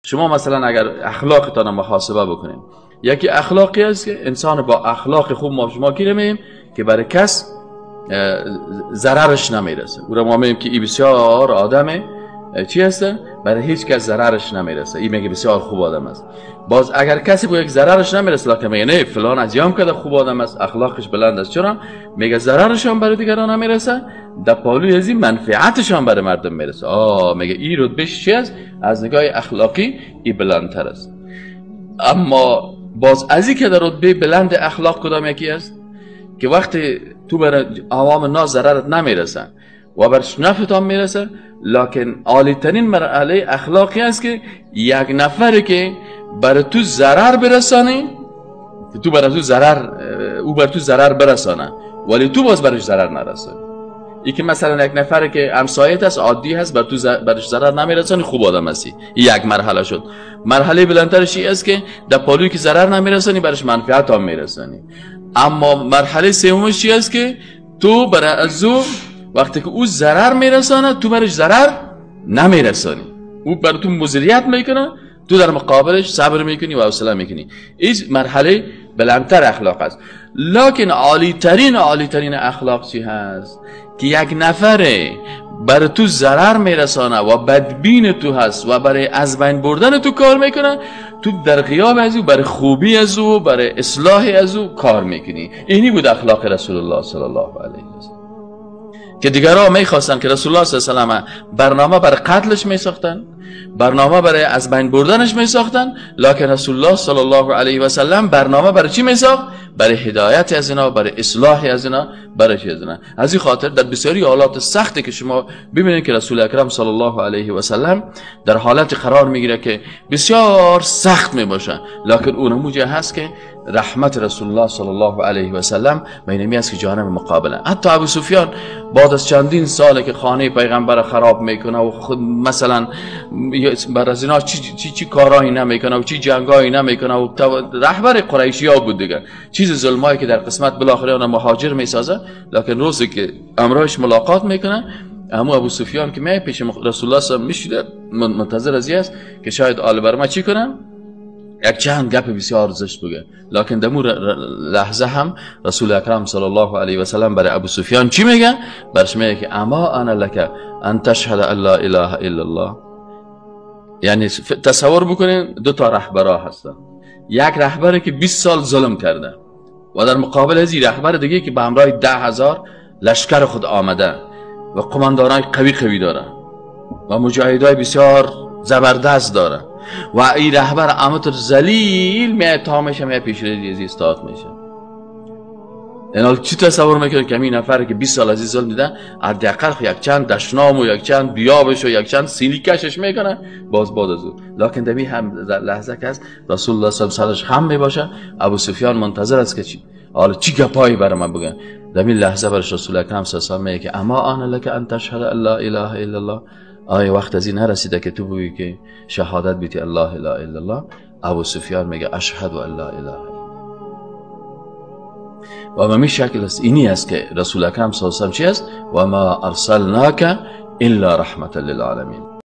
شما مثلا اگر اخلاقتان محاسبه بکنید، یکی اخلاقی است که انسان با اخلاق خوب ما شما گیریم که برای کس ضررش نمیرسه. او را ما میگیم که این بسیار آدمه چی هسته؟ برای هیچ کس ضررش نمیرسه. این میگه بسیار خوب آدم است. باز اگر کسی به یک ضررش نمیرسه لکه میگه نه فلان از یام کرده خوب آدم است، اخلاقش بلند است، چرا؟ میگه ضررش هم برای دیگران نمیرسه، در پالوی از این منفعتش هم برای مردم میرسه. میگه این رتبهش چی است؟ از نگاه اخلاقی این بلندتر است. اما باز از این که در رتبه بلند اخلاق کدام یکی است که وقتی تو برای عوام الناس ضررت نمیرسه و برش نفعت هم میرسه، لکن عالی ترین مرحله اخلاقی است که یک نفری که برای تو ضرر برسانی، تو برای تو ضرر، او برای تو ضرر برسانه ولی تو باز برش ضرر نرسانی. این که مثلا یک نفری که همسایت است، عادی هست، بر تو برش ضرر نمیرسانی، خوب آدم هستی. یک مرحله شد. مرحله بلندترش این است که در پالویی که ضرر نمیرسانی برش منفعت هم میرسانی. اما مرحله سومش چی است که تو برای ازو وقتی که او ضرر میرسانه تو برش ضرر نمیرسانی. او برای تو مزریت میکنه، تو در مقابلش صبر میکنی و حوصله میکنی. این مرحله بلندتر اخلاق است. لکن عالی ترین اخلاق چی هست که یک نفره برای تو ضرر میرسانه و بدبین تو هست و برای از بین بردن تو کار میکنه، تو در غیاب از او برای خوبی از او، برای اصلاح از او کار میکنی. اینی بود اخلاق رسول الله صلی الله علیه و سلم که دیگرها میخواستن که رسول الله صلی الله علیه و سلم برنامه برای قتلش میساختن، برنامه برای از بین بردنش میساختن، لکن رسول الله صلی الله علیه و سلم برنامه برای چی میساخت؟ برای هدایت از اینا، برای اصلاح از اینا، برای چی از اینا. از این خاطر در بسیاری حالات سختی که شما ببینید که رسول اکرم صلی الله علیه و سلم در حالت قرار میگیره که بسیار سخت میباشه، لکن اون موجه هست که رحمت رسول الله صلی الله علیه و سلم بینمی است که جانب مقابله. حتی ابو سفیان بعد از چندین ساله که خانه پیغمبر خراب میکنه و خود مثلا بر از اینا چی کارایی نمیکنه و چی جنگایی نمیکنه و رهبر قریشی ها بود دیگه، چیز ظلمایی که در قسمت بالاخره اون مهاجر میسازه، لکن روزی که امرایش ملاقات میکنه اما ابو سفیان که می پیش رسول الله صلی الله علیه و سلم منتظر از است که شاید آل برما چی کنن، یک چند گپ بسیار زشت بگه، لکن در لحظه هم رسول اکرم صلی الله علیه و سلم برای ابو سفیان چی میگه؟ برش میگه که اما انا لک ان تشهد ان لا اله الا الله. یعنی تصور بکنین دو تا رهبرا هستن، یک رهبری که 20 سال ظلم کرده و در مقابل از این رهبر دیگه که به همراه 10,000 لشکر خود آمده و قماندانای قوی داره و مجاهدای بسیار زبردست داره و این رهبر امتر ذلیل می تامش می پیش ریزی استاد میشه. اینال چی تصور میکنه که این نفر که 20 سال از ظلم دیده حداقل یک چند دشنام و یک چند بیابش و یک چند سیلی کشش میکنه باز از او، لکن دمی هم لحظه که است رسول الله صلی الله علیه و سلم خم میباشه، ابو سفیان منتظر است که حالا چی گپایی برای من بگن. دمی لحظه برش رسول اکرم صلی الله علیه و سلم میگه که اما انا لک ان تشهد ان لا اله الا الله. آیا وقت از این نرسیده که تو بگی که شهادت بیتی الله لا اله الا الله؟ ابو سفیان میگه اشهد ان لا اله الا الله. و به این شکل است، اینی است که رسول اکرم صلی الله علیه و سلم چی است؟ و ما ارسلناک الا رحمتا للعالمین.